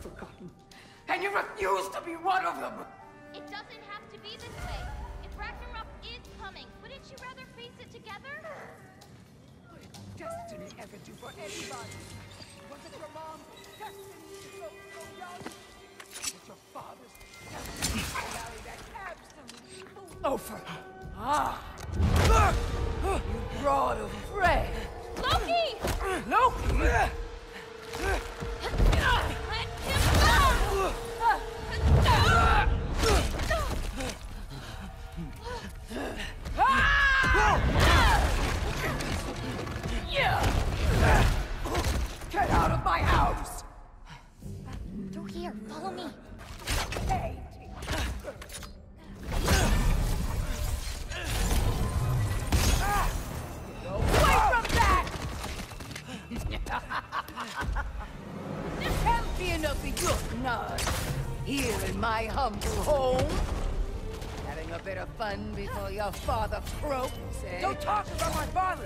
forgotten. And you refuse to be one of them! It doesn't have to be this way. If Ragnarok is coming, wouldn't you rather face it together? What did destiny ever do for anybody? Was it your mom's destiny to go so young? Was it your father's destiny to marry that absolute fool? Ofer! You brought a friend! Loki! Loki? Let him Get out of my house! Through here, follow me. Hey! Away from that! Champion of the Jotnar, here in my humble home. Having a bit of fun before your father croaks, eh? Don't talk about my father!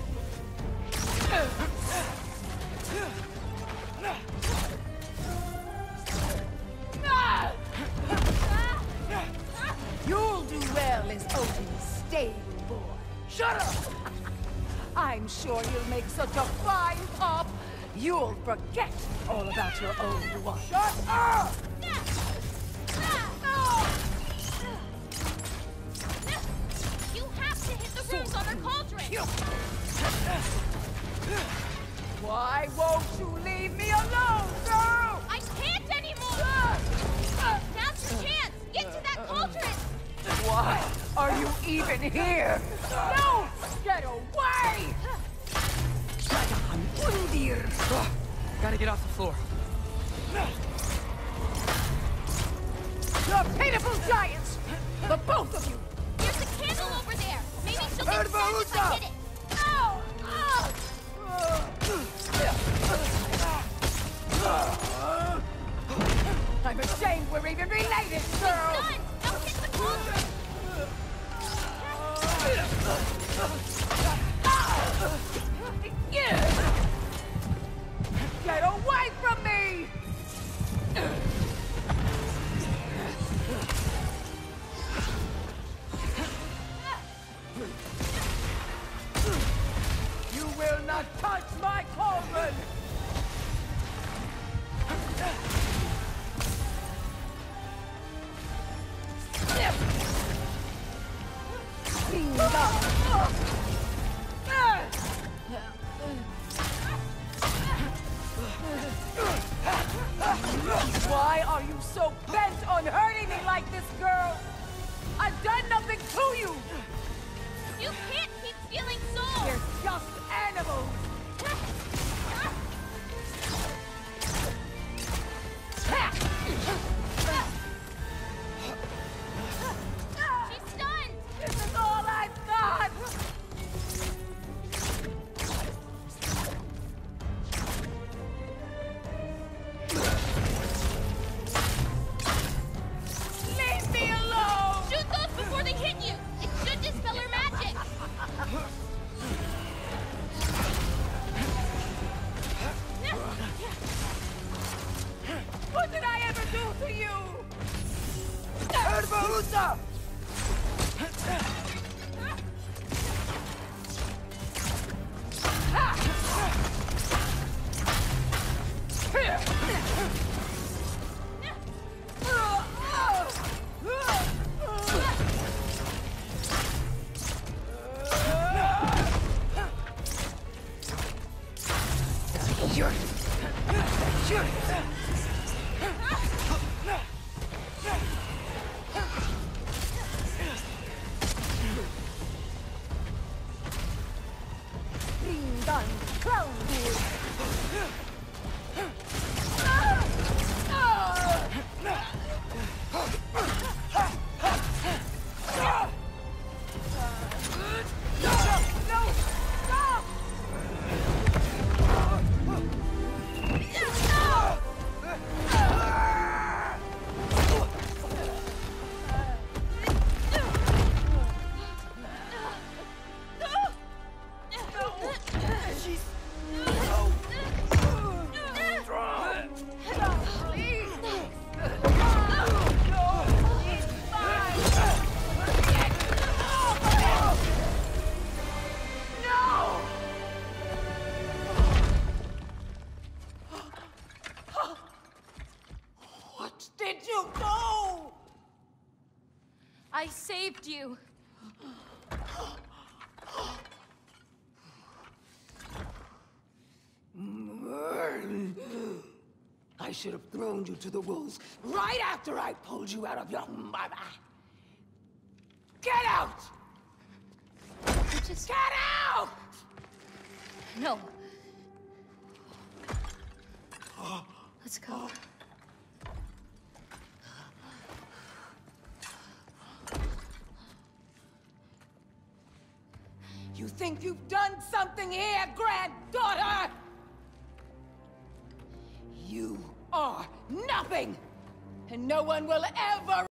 You'll do well as Odin's stable boy. Shut up! I'm sure you'll make such a fine pop, you'll forget all about your old one. Shut up! You have to hit the runes on their cauldron! Why won't you leave me alone, girl? I can't anymore! Now's your chance! Get to that cauldron! Why are you even here? No! Get away! Undir! Gotta get off the floor. The pitiful giants! The both of you! There's a candle over there! Maybe she'll get sad if I hit it! Ow! I'm ashamed we're even related, girl! Done! Now hit the cauldron! Get away from me! You will not touch my cauldron! Why are you so bent on hurting me like this, girl? I've done nothing to you! You can't keep stealing souls! You're just animals! She's stunned! This is all I've got! Leave me alone! Shoot those before they hit you! It should dispel her magic! What did I ever do to you? Erbahusa! No! I saved you. I should have thrown you to the wolves right after I pulled you out of your mother. Get out! Just Get out! no. Let's go. You think you've done something here, granddaughter? You are nothing, and no one will ever